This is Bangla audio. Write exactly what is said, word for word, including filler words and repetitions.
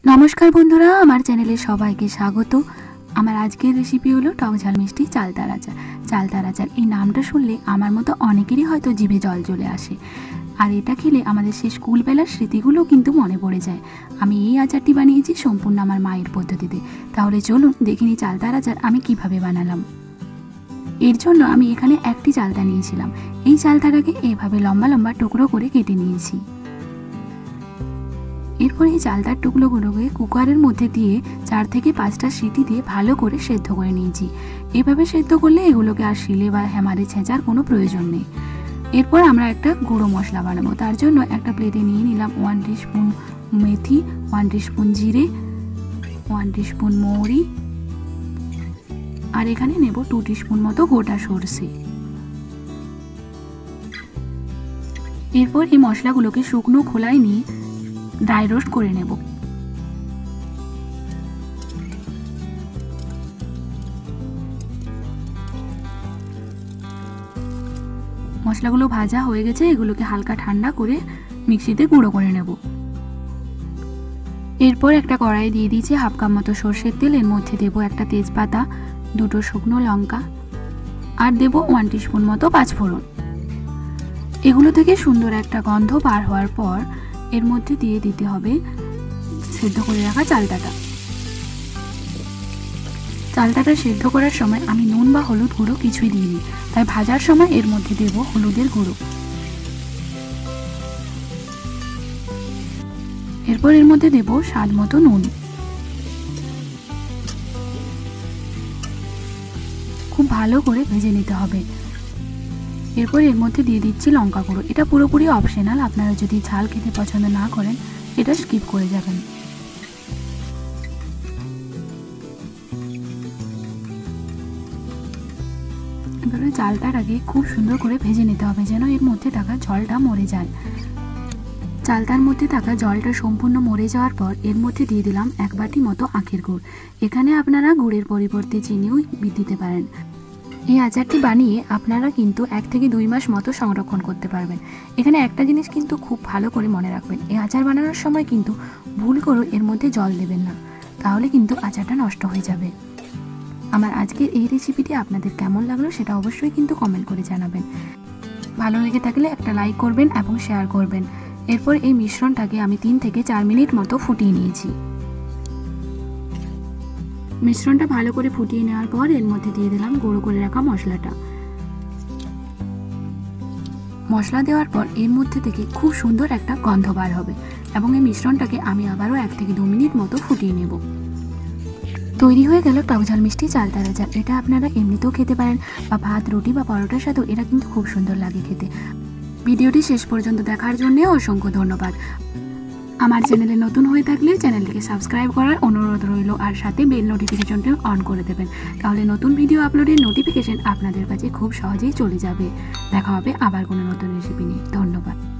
नमस्कार बंधुरा आमार चैनेले सबाइके स्वागत। आमार आजकेर रेसिपि हलो टक झाल मिष्टि चालतार आचार। चालतार आचार এই নামটা শুনলে আমার মতো অনেকেরই হয়তো জিভে জল চলে আসে, আর এটা খেলে আমাদের সেই স্কুলবেলার স্মৃতিগুলো কিন্তু মনে পড়ে যায়। আমি এই আচারটি বানিয়েছি সম্পূর্ণ আমার মায়ের পদ্ধতিতে। তাহলে চলুন দেখে নিই চালতার আচার আমি কিভাবে বানালাম। এর জন্য আমি এখানে একটি চালতা নিয়েছিলাম। এই চালতাটাকে এইভাবে লম্বা লম্বা টুকরো করে কেটে নিয়েছি। এরপর এই চালতার টুকরোগুলোকে কুকারের মধ্যে দিয়ে চার থেকে পাঁচটা সিটি দিয়ে ভালো করে সেদ্ধ করে নিয়েছি। এভাবে সেদ্ধ করলে এগুলোকে আর শিলে বা হ্যামারে ছেঁচার কোনো প্রয়োজন নেই। এরপর আমরা একটা গুঁড়ো মশলা বানাবো। তার জন্য একটা প্লেটে নিয়ে নিলাম ওয়ান টিস্পুন মেথি, ওয়ান টিস্পুন জিরে, ওয়ান টিস্পুন মৌরি, আর এখানে নেব টু টিস্পুন মতো গোটা সরষে। এরপর এই মশলাগুলোকে শুকনো খোলায় নিয়ে ড্রাই রোস্ট করে নেব। মশলাগুলো ভাজা হয়ে গেছে, এগুলোকে হালকা ঠান্ডা করে মিক্সিতে গুঁড়ো করে নেব। এরপর একটা কড়াই দিয়ে দিয়েছি হাফ কাপ মতো সরষের তেল। এর মধ্যে দেব একটা তেজপাতা, দুটো শুকনো লঙ্কা, আর দেব ওয়ান টিস্পুন মতো পাঁচফোড়ন। এগুলো থেকে সুন্দর একটা গন্ধ বার হওয়ার পর এর মধ্যে দিয়ে দিতে হবে সেদ্ধ করে রাখা চালতাটা। চালতাটা সেদ্ধ করার সময় আমি নুন বা হলুদ গুঁড়ো কিছুই দিইনি, তাই ভাজার সময় এর মধ্যে দেব হলুদের গুঁড়ো। এরপর এর মধ্যে দেব স্বাদ মতো নুন। খুব ভালো করে ভেজে নিতে হবে। এরপর এর মধ্যে দিয়ে দিচ্ছি লঙ্কা গুঁড়ো। এটা পুরোপুরি অপশনাল, আপনারা যদি ঝাল খেতে পছন্দ না করেন এটা স্কিপ করে যাবেন। এবারে চালতাটাকে খুব সুন্দর করে ভেজে নিতে হবে যেন এর মধ্যে থাকা জলটা মরে যায়। চালতার মধ্যে থাকা জলটা সম্পূর্ণ মরে যাওয়ার পর এর মধ্যে দিয়ে দিলাম এক বাটি মতো আখের গুড়। এখানে আপনারা গুড়ের পরিবর্তে চিনিও দিতে পারেন। এই আচারটি বানিয়ে আপনারা কিন্তু এক থেকে দুই মাস মতো সংরক্ষণ করতে পারবেন। এখানে একটা জিনিস কিন্তু খুব ভালো করে মনে রাখবেন, এই আচার বানানোর সময় কিন্তু ভুল করে এর মধ্যে জল দেবেন না, তাহলে কিন্তু আচারটা নষ্ট হয়ে যাবে। আমার আজকের এই রেসিপিটি আপনাদের কেমন লাগলো সেটা অবশ্যই কিন্তু কমেন্ট করে জানাবেন। ভালো লেগে থাকলে একটা লাইক করবেন এবং শেয়ার করবেন। এরপর এই মিশ্রণটাকে আমি তিন থেকে চার মিনিট মতো ফুটিয়ে নিয়েছি। মিশ্রণটা ভালো করে ফুটিয়ে নেওয়ার পর এর মধ্যে দিয়ে দিলাম গুঁড়ো করে রাখা মশলাটা। মশলা দেওয়ার পর এর মধ্যে থেকে খুব সুন্দর একটা গন্ধ বার হবে এবং এই মিশ্রণটাকে আমি আবারও এক থেকে দু মিনিট মতো ফুটিয়ে নেব। তৈরি হয়ে গেল টক ঝাল মিষ্টি চালতার আচার। এটা আপনারা এমনিতেও খেতে পারেন বা ভাত, রুটি বা পরোটার সাথেও এটা কিন্তু খুব সুন্দর লাগে খেতে। ভিডিওটি শেষ পর্যন্ত দেখার জন্য অসংখ্য ধন্যবাদ। আমার চ্যানেলে নতুন হয়ে থাকলে চ্যানেলটিকে সাবস্ক্রাইব করার অনুরোধ রইল, আর সাথে বেল নোটিফিকেশনটা অন করে দেবেন, তাহলে নতুন ভিডিও আপলোডের নোটিফিকেশন আপনাদের কাছে খুব সহজেই চলে যাবে। দেখা হবে আবার কোনো নতুন রেসিপি নিয়ে। ধন্যবাদ।